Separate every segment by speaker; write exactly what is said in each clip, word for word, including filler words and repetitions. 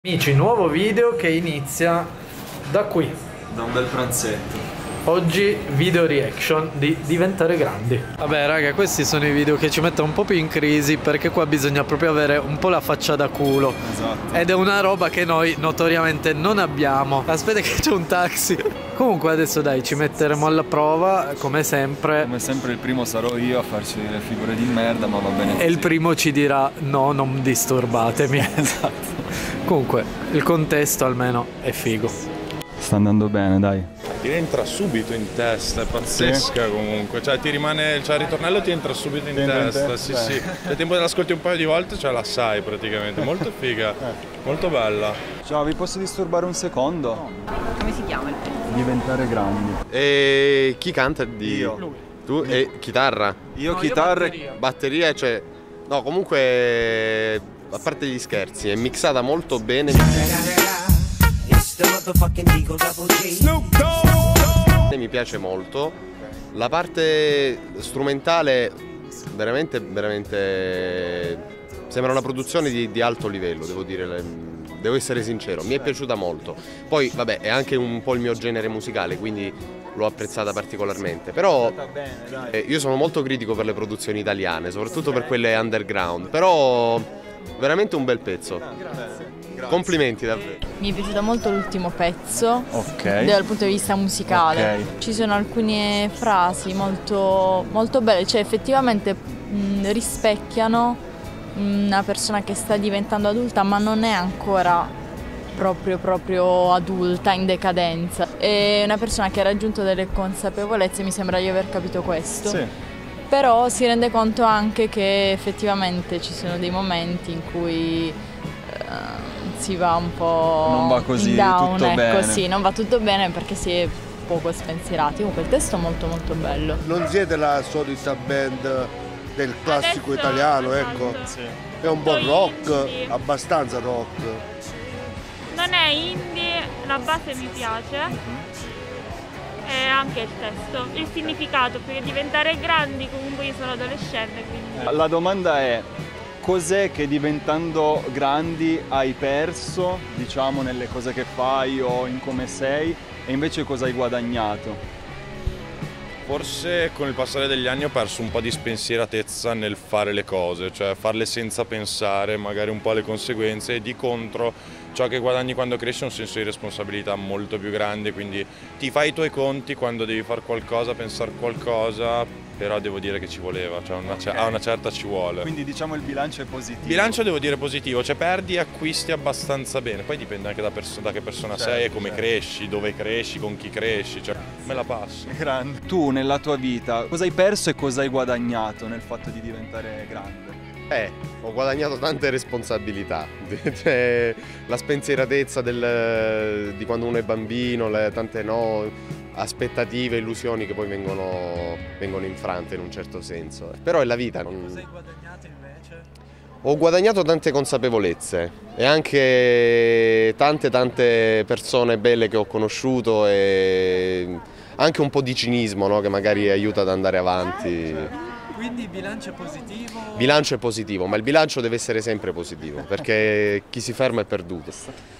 Speaker 1: Amici, nuovo video che inizia da qui.
Speaker 2: Da un bel pranzetto.
Speaker 1: Oggi video reaction di Diventare Grandi. Vabbè raga, questi sono i video che ci mettono un po' più in crisi, perché qua bisogna proprio avere un po' la faccia da culo.
Speaker 2: Esatto.
Speaker 1: Ed è una roba che noi notoriamente non abbiamo. Aspetta che c'è un taxi. Comunque adesso dai, ci metteremo alla prova, come sempre.
Speaker 2: Come sempre il primo sarò io a farci le figure di merda, ma va bene così.
Speaker 1: E il primo ci dirà no, non disturbatemi.
Speaker 2: Esatto.
Speaker 1: Comunque, il contesto almeno è figo.
Speaker 2: Sta andando bene, dai.
Speaker 3: Ti entra subito in testa, è pazzesca, sì. Comunque, cioè ti rimane, cioè il ritornello ti entra subito in
Speaker 2: Dentro
Speaker 3: testa,
Speaker 2: in te?
Speaker 3: sì
Speaker 2: Beh.
Speaker 3: sì. Nel tempo che l'ascolti un paio di volte, cioè la sai praticamente, molto figa, molto bella.
Speaker 2: Ciao, vi posso disturbare un secondo?
Speaker 4: Come si chiama il pezzo?
Speaker 2: Diventare grandi.
Speaker 5: E chi canta di...
Speaker 2: Io.
Speaker 5: Lui. Tu? E chitarra?
Speaker 2: Io
Speaker 1: No,
Speaker 2: chitarra.
Speaker 1: io batteria.
Speaker 5: Batteria, cioè... No, comunque... A parte gli scherzi, è mixata molto bene. Mi piace molto. La parte strumentale veramente, veramente sembra una produzione di, di alto livello, devo dire, devo essere sincero, mi è piaciuta molto. Poi vabbè, è anche un po' il mio genere musicale, quindi l'ho apprezzata particolarmente. Però eh, io sono molto critico per le produzioni italiane, soprattutto per quelle underground, però veramente un bel pezzo. Complimenti davvero.
Speaker 4: Mi è piaciuto molto l'ultimo pezzo,
Speaker 2: Ok.
Speaker 4: dal punto di vista musicale.
Speaker 2: Ok.
Speaker 4: Ci sono alcune frasi molto, molto belle, cioè effettivamente mh, rispecchiano una persona che sta diventando adulta ma non è ancora proprio, proprio adulta, in decadenza. È una persona che ha raggiunto delle consapevolezze, mi sembra di aver capito questo.
Speaker 2: Sì.
Speaker 4: Però si rende conto anche che effettivamente ci sono dei momenti in cui uh, si va un po'
Speaker 2: Non va così
Speaker 4: in down,
Speaker 2: tutto
Speaker 4: ecco,
Speaker 2: bene.
Speaker 4: sì, non va tutto bene perché si è poco spensierati. Comunque il testo è molto molto bello.
Speaker 6: Non siete la solita band del classico
Speaker 7: Adesso,
Speaker 6: italiano,
Speaker 7: esatto.
Speaker 6: ecco. È un po'
Speaker 7: Molto
Speaker 6: rock,
Speaker 7: indie.
Speaker 6: abbastanza rock.
Speaker 7: Non è indie, la base mi piace e anche il testo, il significato, perché diventare grandi, comunque io sono adolescente, quindi...
Speaker 2: La domanda è: cos'è che diventando grandi hai perso, diciamo, nelle cose che fai o in come sei, e invece cosa hai guadagnato?
Speaker 3: Forse con il passare degli anni ho perso un po' di spensieratezza nel fare le cose, cioè farle senza pensare magari un po' alle conseguenze, e di contro ciò che guadagni quando cresci è un senso di responsabilità molto più grande, quindi ti fai i tuoi conti quando devi fare qualcosa, pensare qualcosa, però devo dire che ci voleva, cioè una,
Speaker 2: Okay.
Speaker 3: a una certa ci vuole.
Speaker 2: Quindi diciamo il bilancio è positivo.
Speaker 3: Bilancio devo dire positivo, cioè perdi e acquisti abbastanza bene, poi dipende anche da, perso- da che persona
Speaker 2: Certo,
Speaker 3: sei e come
Speaker 2: certo.
Speaker 3: cresci, dove cresci, con chi cresci, cioè me la passo.
Speaker 2: Grande. Tu nella tua vita cosa hai perso e cosa hai guadagnato nel fatto di diventare grande?
Speaker 5: Eh, ho guadagnato tante responsabilità. Cioè, la spensieratezza del, di quando uno è bambino, le tante no, aspettative, illusioni che poi vengono, vengono infrante in un certo senso. Però è la vita. Non...
Speaker 1: Cosa hai guadagnato invece?
Speaker 5: Ho guadagnato tante consapevolezze e anche tante tante persone belle che ho conosciuto, e anche un po' di cinismo, no? Che magari aiuta ad andare avanti.
Speaker 1: Quindi bilancio positivo?
Speaker 5: Bilancio è positivo, ma il bilancio deve essere sempre positivo, perché chi si ferma è perduto.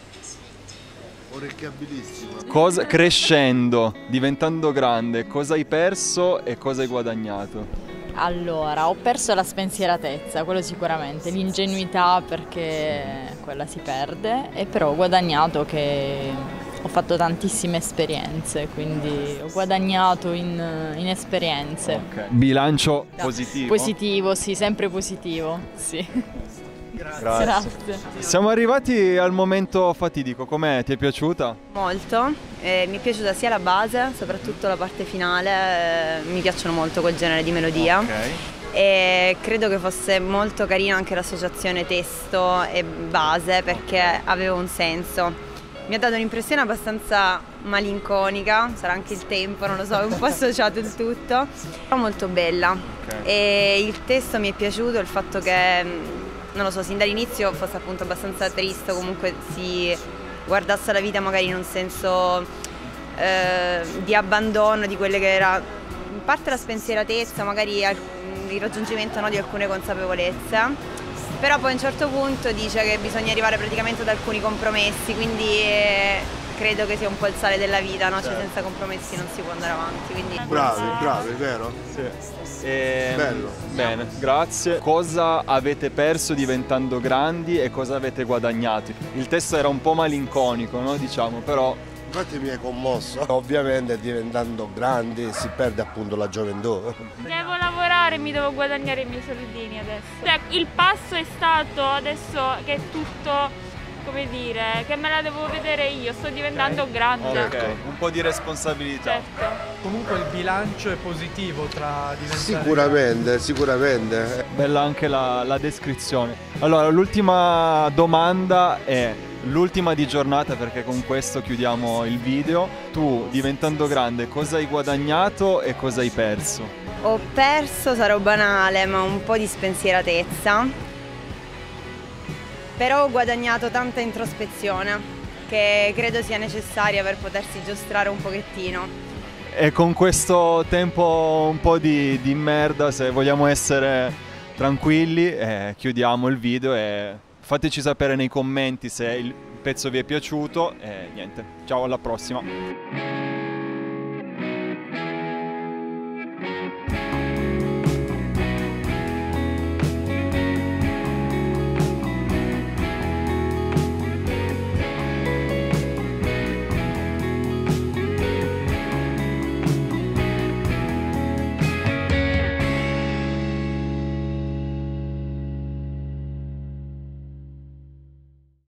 Speaker 6: Orecchiabilissimo.
Speaker 2: Cosa, crescendo, diventando grande, cosa hai perso e cosa hai guadagnato?
Speaker 4: Allora, ho perso la spensieratezza, quello sicuramente, l'ingenuità perché quella si perde, e però ho guadagnato che ho fatto tantissime esperienze, quindi ho guadagnato in, in esperienze.
Speaker 2: Ok. Bilancio positivo?
Speaker 4: Positivo, sì, sempre positivo, sì.
Speaker 2: Grazie.
Speaker 4: Grazie.
Speaker 2: Siamo arrivati al momento fatidico, com'è? Ti è piaciuta?
Speaker 8: Molto, eh, mi è piaciuta sia la base, soprattutto la parte finale, eh, mi piacciono molto quel genere di melodia.
Speaker 2: Ok.
Speaker 8: E credo che fosse molto carina anche l'associazione testo e base, perché aveva un senso. Mi ha dato un'impressione abbastanza malinconica, sarà anche il tempo, non lo so, è un po' associato il tutto, però molto bella.
Speaker 2: Ok.
Speaker 8: E il testo mi è piaciuto, il fatto che, non lo so, sin dall'inizio fosse appunto abbastanza triste, comunque si guardasse la vita magari in un senso eh, di abbandono di quelle che era in parte la spensieratezza, magari il raggiungimento, no, di alcune consapevolezze. però poi a un certo punto dice che bisogna arrivare praticamente ad alcuni compromessi, quindi eh, credo che sia un po' il sale della vita, no? Cioè senza compromessi non si può andare avanti. Quindi...
Speaker 6: Bravi, bravi, vero?
Speaker 2: Sì. E...
Speaker 6: Bello.
Speaker 2: Bene, grazie. Cosa avete perso diventando grandi e cosa avete guadagnato? Il testo era un po' malinconico, no? Diciamo, però...
Speaker 6: Infatti mi hai commosso. Ovviamente diventando grandi si perde appunto la gioventù.
Speaker 7: Devo lavorare, mi devo guadagnare i miei soldini adesso. Cioè, il passo è stato adesso che è tutto, come dire, che me la devo vedere io, sto diventando
Speaker 2: okay.
Speaker 7: grande.
Speaker 2: Ok, un po' di responsabilità.
Speaker 7: Certo.
Speaker 1: Comunque il bilancio è positivo tra diventare...
Speaker 6: Sicuramente, sicuramente.
Speaker 2: Bella anche la, la descrizione. Allora, l'ultima domanda è... L'ultima di giornata, perché con questo chiudiamo il video. Tu, diventando grande, cosa hai guadagnato e cosa hai perso?
Speaker 8: Ho perso, sarò banale, ma un po' di spensieratezza. Però ho guadagnato tanta introspezione, che credo sia necessaria per potersi giostrare un pochettino.
Speaker 2: E con questo tempo un po' di, di merda, se vogliamo essere tranquilli, eh, chiudiamo il video e... Fateci sapere nei commenti se il pezzo vi è piaciuto e niente, ciao alla prossima!